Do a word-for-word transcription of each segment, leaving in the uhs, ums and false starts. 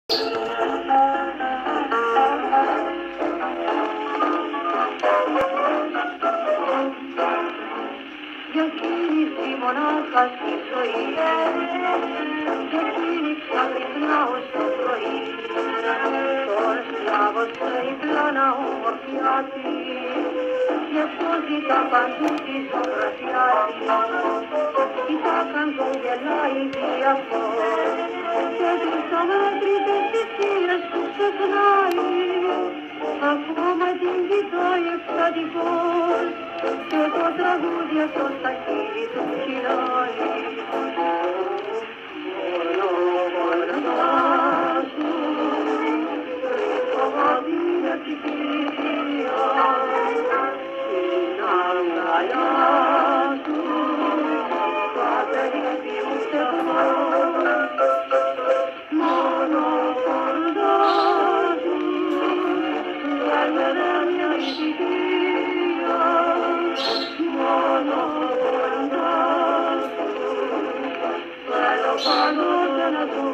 Για εκείνη τη μονάχα στη ζωή, για εκείνη ξαγρυπνά ως το πρωί, τον σκλάβο σε διπλάνα ομορφιά της, γι' αυτό ζητά παντού τη ζωγραφιά της, κοιτάξαν τον γελάει διαφό, και τις αμέτρητες θυσίες που ξεχνάει, ακόμα την κοιτάει εκστατικός, και το τραγούδι αυτό στα χείλη του κυλάει. Μόνο κοντά σου, βρίσκομαι την ευτυχία, στην αγκαλιά σου, κάθε νύχτη μου ξεχνάω. Μόνο κοντά σου, βγάλε μια ησυχία, μόνο κοντά σου, θέλω πάντοτε να ζω.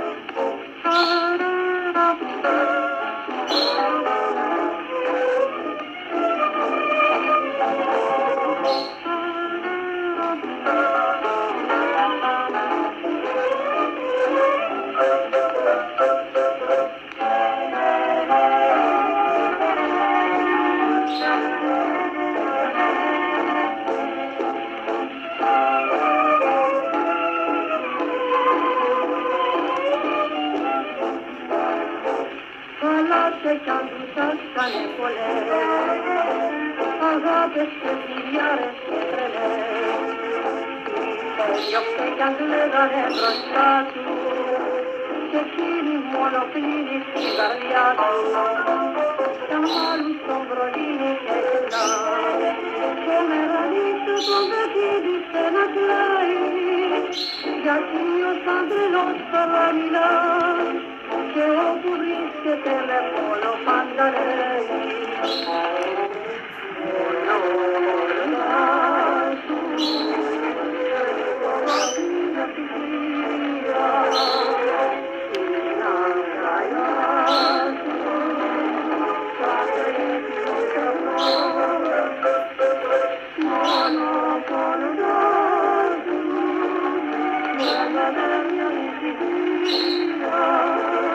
Κι αν τους άσκανε πολλές αγάπες και φιλιάρες και τρελές, έδιωξε κι αν λέγανε μπροστά του, και εκείνη μόνο κλείνει στην καρδιά του, κι αν μάλλον στον προλύνει και γελά, και μέρα νύχτα τον πετύχησε να κλάει, γιατί ο σαν τρελός παραμιλά, και όπου βρίσκεται με πόλο πάντα λέει. Μόνο κοντά σου, βρίσκομαι την ευτυχία, στην αγκαλιά σου, κάθε νύχτη μου ξεχνάω. Μόνο κοντά σου, βγάλε μια ησυχία,